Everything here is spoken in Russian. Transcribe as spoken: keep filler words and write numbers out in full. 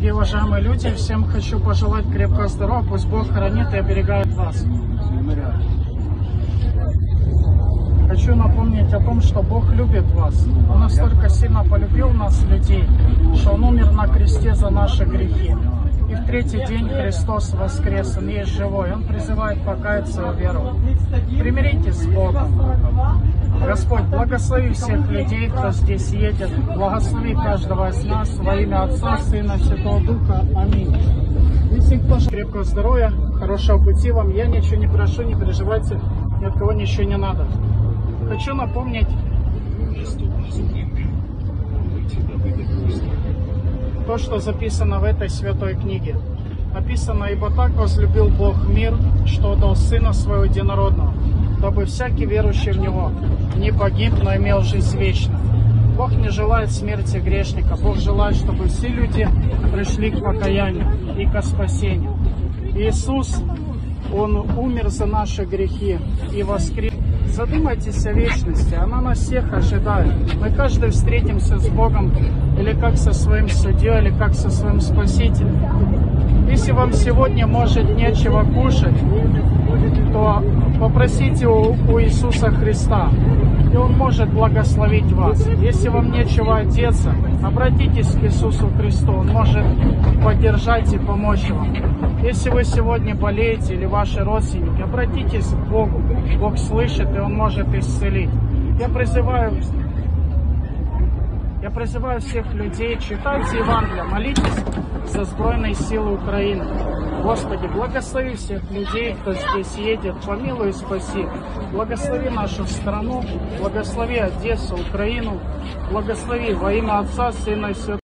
Дорогие уважаемые люди, всем хочу пожелать крепкого здоровья, пусть Бог хранит и оберегает вас. Хочу напомнить о том, что Бог любит вас. Он настолько сильно полюбил нас, людей, что Он умер на кресте за наши грехи. И в третий день Христос воскрес, Он есть живой. Он призывает покаяться и веру. Примиритесь с Богом. Господь, благослови всех людей, кто здесь едет. Благослови каждого из нас во имя Отца, Сына, Святого Духа. Аминь. И всем тоже крепкого здоровья, хорошего пути вам. Я ничего не прошу, не переживайте, ни от кого ничего не надо. Хочу напомнить то, что записано в этой святой книге. Написано: «Ибо так возлюбил Бог мир, что отдал Сына Своего Единородного, дабы всякий верующий в Него не погиб, но имел жизнь вечную». Бог не желает смерти грешника. Бог желает, чтобы все люди пришли к покаянию и к спасению. Иисус, Он умер за наши грехи и воскрес. Задумайтесь о вечности, она нас всех ожидает. Мы каждый встретимся с Богом или как со своим судьей, или как со своим Спасителем. Если вам сегодня, может, нечего кушать, то попросите у, у Иисуса Христа, и Он может благословить вас. Если вам нечего одеться, обратитесь к Иисусу Христу, Он может поддержать и помочь вам. Если вы сегодня болеете или ваши родственники, обратитесь к Богу. Бог слышит, и Он может исцелить. Я призываю, я призываю всех людей: читайте Евангелие, молитесь за сбройные силы Украины. Господи, благослови всех людей, кто здесь едет, помилуй и спаси. Благослови нашу страну, благослови Одессу, Украину, благослови во имя Отца, Сына и Святого.